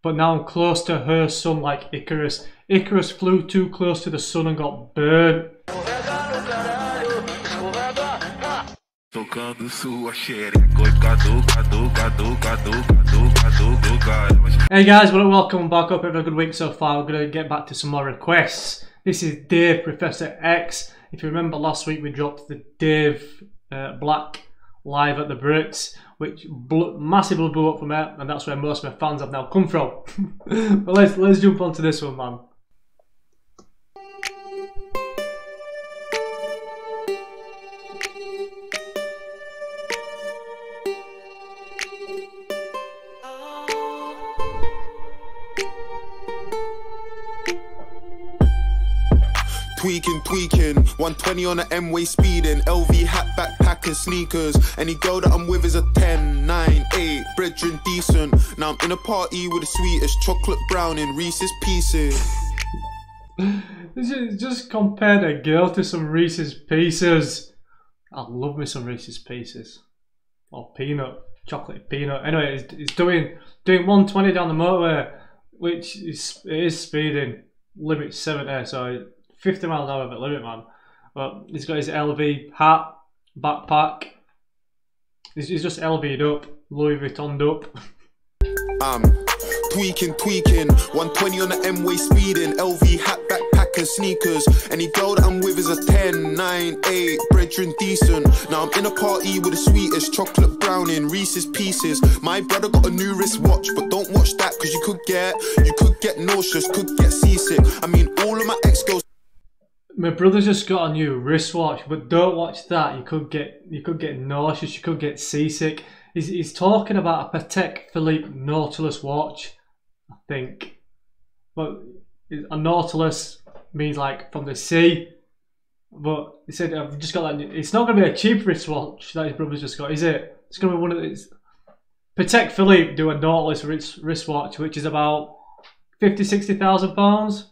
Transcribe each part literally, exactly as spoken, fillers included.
but now I'm close to her sun like Icarus. Icarus flew too close to the sun and got burnt. Hey guys, well, welcome back. Hope you're having a good week so far. We're going to get back to some more requests. This is Dave, Professor X. If you remember last week we dropped the Dave uh, Black live at the Brits, which blew, massively blew up for me, and that's where most of my fans have now come from. But let's, let's jump on to this one, man. Tweaking, tweaking, one twenty on an M-way speeding, L V hat, backpack and sneakers. Any girl that I'm with is a ten, nine, eight, brethren decent. Now I'm in a party with the sweetest chocolate brown in Reese's Pieces. Just compare a girl to some Reese's Pieces. I love me some Reese's Pieces. Or peanut, chocolate peanut. Anyway, it's, it's doing doing one twenty down the motorway, which is, it is speeding. Limit seventy, so fifty miles an hour at limit, man. But he's got his L V hat, backpack. He's, he's just L V'd up, Louis Vuitton'd up. Um, tweaking, tweaking, one twenty on the M-way speeding, L V hat, backpack and sneakers. Any girl that I'm with is a ten, nine, eight, brethren decent. Now I'm in a party with the sweetest chocolate brown in Reese's Pieces. My brother got a new wristwatch, but don't watch that cause you could get, you could get nauseous, could get seasick. I mean, all of my ex-girls. My brother's just got a new wristwatch, but don't watch that. You could get you could get nauseous, you could get seasick. He's, he's talking about a Patek Philippe Nautilus watch, I think. But a Nautilus means like from the sea. But he said, I've just got that. It's not going to be a cheap wristwatch that his brother's just got, is it? It's going to be one of these. Patek Philippe do a Nautilus wrist, wristwatch, which is about fifty, sixty thousand pounds.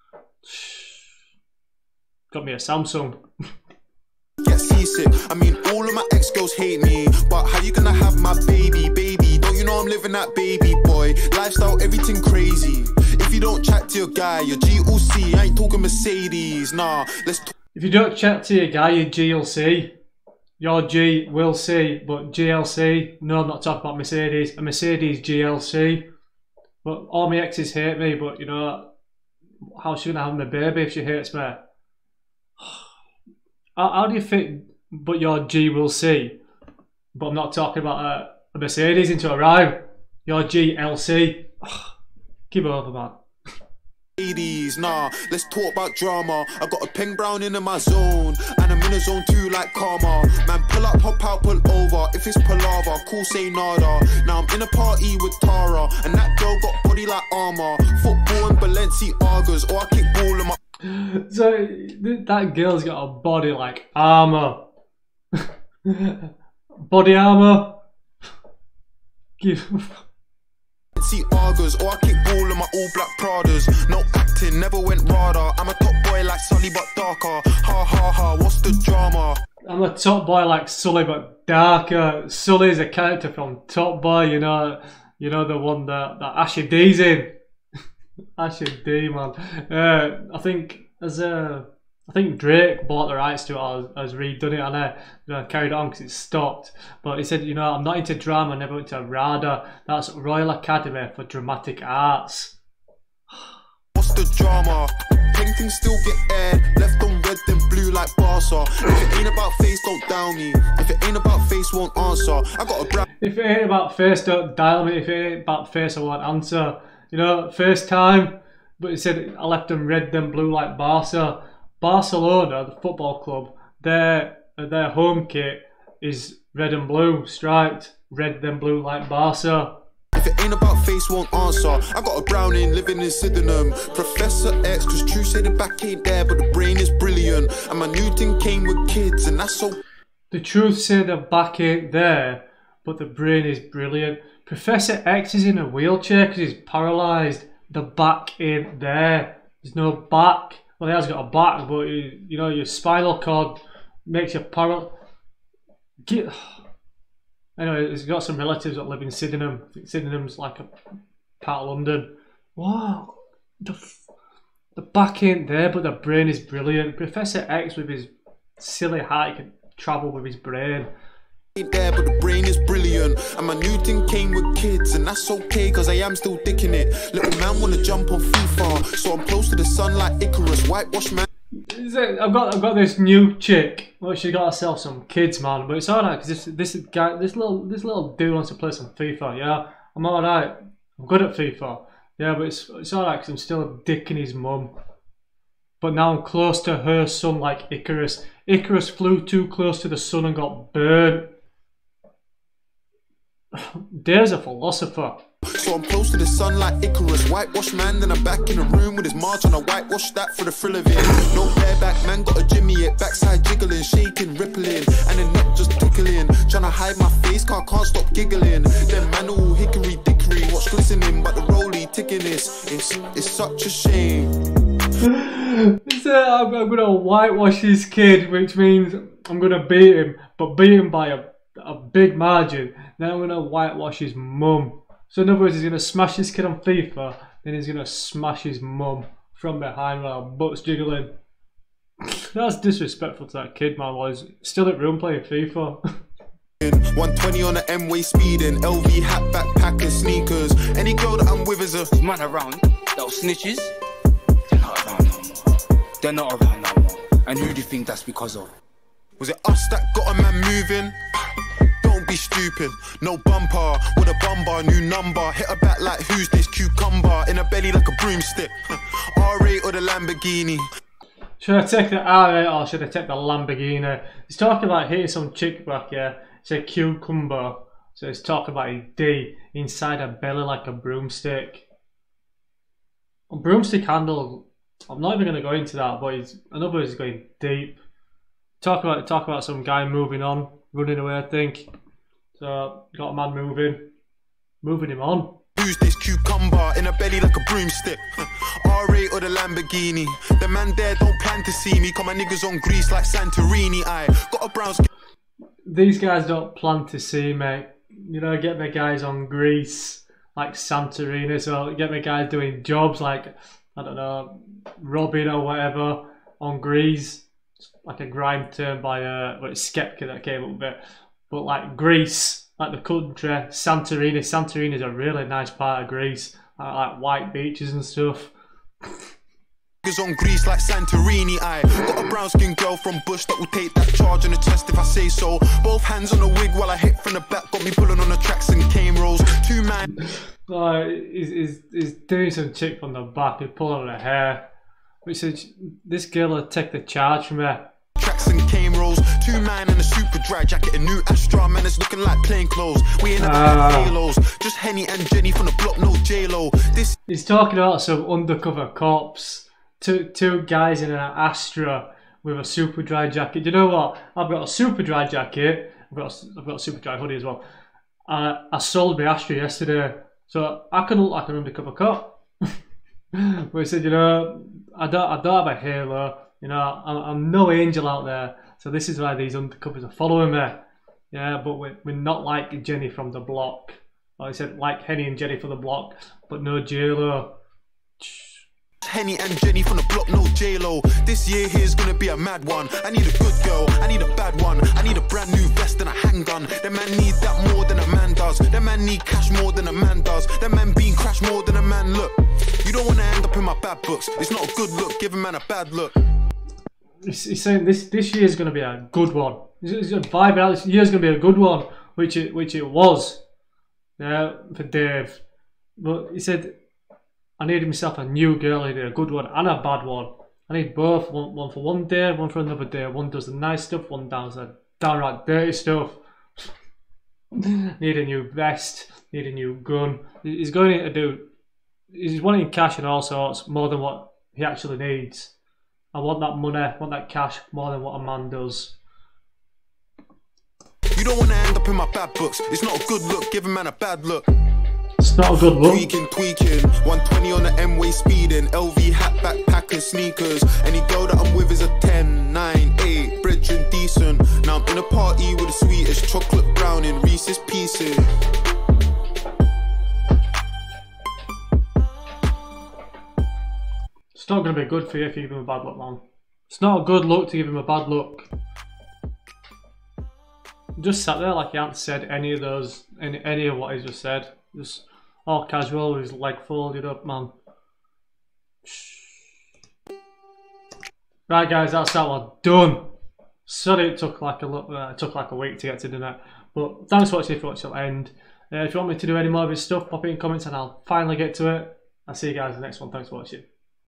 Got me a Samsung. Get seasick. I mean, all of my ex-girls hate me, but how you gonna have my baby, baby? Don't you know I'm living that baby boy lifestyle, everything crazy. If you don't chat to your guy, your G L C, I ain't talking Mercedes, nah. Let's talk. If you don't chat to your guy, your G L C, your G will see, but G L C, no, I'm not talking about Mercedes, a Mercedes G L C. But all my exes hate me, but you know, how's she gonna have my baby if she hates me? How do you fit, but your G will see? But I'm not talking about a, a Mercedes into a rhyme. Your G L C. Give over, man. Ladies, nah, let's talk about drama. I got a peng brown in my zone, and I'm in a zone too like karma. Man, pull up, hop out, pull over. If it's palaver, cool, say nada. Now I'm in a party with Tara, and that girl got body like armor. Football and Balenciagas, or I kick ball in my. So that girl's got a body like armor. Body armor. Give. See Argos, or I kick ball in my all black Pradas. No acting, never went radar. I'm a top boy like Sully but darker. Ha ha ha, what's the drama? I'm a top boy like Sully but darker. Sully's a character from Top Boy, you know, you know the one that, that Asher D's in. Asher D, man. Uh, I think as a, I think Drake bought the rights to it, has redone it, and I you know, carried on because it stopped. But he said, you know, I'm not into drama, I never went to RADA. That's Royal Academy for Dramatic Arts. What's the drama? Paintings still get aired, left on red then blue like Barca. If it ain't about face, don't dial me. If it ain't about face, won't answer. I got a bra. If it ain't about face, don't dial me. If it ain't about face, I won't answer. You know, first time, but he said I left them red then blue like Barca. Barcelona, the football club, their their home kit is red and blue, striped, red then blue like Barca. If it ain't about face, won't answer. I got a browning living in Sydenham. Professor X, cause true say the back ain't there, but the brain is brilliant. And my new thing came with kids, and that's so. The truth say the back ain't there, but the brain is brilliant. Professor X is in a wheelchair because he's paralysed. The back ain't there. There's no back. Well, he has got a back, but you, you know, your spinal cord makes you paral. Get... Anyway, he's got some relatives that live in Sydenham. I think Sydenham's like a part of London. Wow, the, the back ain't there, but the brain is brilliant. Professor X with his silly heart, he can travel with his brain. Ain't there, but the brain is brilliant. And my new thing came with kids, and that's okay, cause I am still dicking it. Little man wanna jump on FIFA, so I'm close to the sun like Icarus. Whitewash man. I've got I've got this new chick. Well, she got herself some kids, man. But it's alright because this this guy, this little this little dude wants to play some FIFA. Yeah, I'm alright. I'm good at FIFA. Yeah, but it's it's alright because I'm still a dick in his mum. But now I'm close to her son, like Icarus. Icarus flew too close to the sun and got burnt. There's a philosopher. So I'm close to the sun like Icarus. Whitewash man, then I'm back in the room with his march and I whitewash that for the thrill of it. No bareback man, got a jimmy it. Backside jiggling, shaking, rippling, and then not just tickling. Trying to hide my face, car can't stop giggling. Then man all hickory dickory, what's glistening, but the rollie ticking this. It's, it's such a shame. He said I'm, I'm gonna whitewash this kid, which means I'm gonna beat him, but beat him by a, a big margin. Then I'm gonna whitewash his mum. So in other words, he's going to smash this kid on FIFA, then he's going to smash his mum from behind while butt's jiggling. That's disrespectful to that kid, man, while he's still at room playing FIFA. one twenty on the M-way speeding, L V hat, backpack and sneakers. Any girl that I'm with is a man around, those snitches, they're not around no more. They're not around no more. And who do you think that's because of? Was it us that got a man moving? Don't be stupid, no bumper, with a bumper, new number. Hit her back like who's this cucumber, in her belly like a broomstick. R eight or the Lamborghini. Should I take the R eight or should I take the Lamborghini? He's talking about hitting some chick back here. It's a cucumber. So he's talking about his D inside her belly like a broomstick. A broomstick handle, I'm not even going to go into that, but he's, another is going deep. Talk about talk about some guy moving on, running away, I think. So got a man moving, moving him on. Who's this cucumber in a belly like a broomstick? R eight or the Lamborghini. The man there don't plan to see me. Call my niggas on Greece like Santorini. I got a brown skin. These guys don't plan to see me. You know, get me guys on Greece like Santorini. So get me guys doing jobs like, I don't know, robbing or whatever on Greece. Like a grime term by uh, well, it's Skepka that came up with it. But like Greece, like the country, Santorini. Santorini is a really nice part of Greece, like, like white beaches and stuff. Niggas on Greece like Santorini. I got a brown skinned girl from Bush that will take that charge on the chest if I say so. Both hands on the wig while I hit from the back, got me pulling on the tracks and cane rolls. Two man. Uh, he's, he's, he's doing some chick from the back, he's pulling on her hair. Which says this girl will take the charge from her. Tracks and cane rolls, two man and a super dry jacket, a new Astra, man, it's looking like plain clothes. We ain't uh, halos, just Henny and Jenny from the block, no J-Lo. This he's talking about some undercover cops, two two guys in an Astra with a super dry jacket. You know what? I've got a super dry jacket. I've got a, I've got a super dry hoodie as well. Uh, I sold my Astra yesterday, so I can look like an undercover cop. But he said, you know, I don't I don't have a halo. You know, I'm, I'm no angel out there, so this is why these undercovers are following me. Yeah, but we're, we're not like Jenny from the block. Or I said like Henny and Jenny from the block, but no J-Lo. Henny and Jenny from the block, no J-Lo. This year here's gonna be a mad one. I need a good girl, I need a bad one. I need a brand new vest and a handgun. That man need that more than a man does. That man need cash more than a man does. That man being crashed more than a man look. You don't wanna end up in my bad books. It's not a good look, give a man a bad look. He's saying this this year is going to be a good one. He's a vibe out. This year's going to be a good one, which it which it was, yeah, for Dave. But he said, I needed myself a new girl. I needed a good one and a bad one. I need both. One one for one day, one for another day. One does the nice stuff, one does the downright dirty stuff. Need a new vest. Need a new gun. He's going to do. He's wanting cash and all sorts more than what he actually needs. I want that money, I want that cash more than what a man does. You don't want to end up in my bad books. It's not a good look, give a man a bad look. It's not a good look. Tweaking, tweaking, one twenty on the M-way speeding, L V hat, backpack and sneakers. Any girl that I'm with is a ten, nine, eight, brethren decent. Now I'm in a party with the sweetest chocolate brown in Reese's Pieces. It's not going to be good for you if you give him a bad look, man. It's not a good look to give him a bad look. Just sat there like he hadn't said any of those, any, any of what he just said. Just all casual with his leg folded up, man. Right, guys, that's that one done. Sorry, it took like a uh, it took like a week to get to dinner, but thanks for watching. If you watch till the end, uh, if you want me to do any more of his stuff, pop it in comments and I'll finally get to it. I'll see you guys in the next one. Thanks for watching.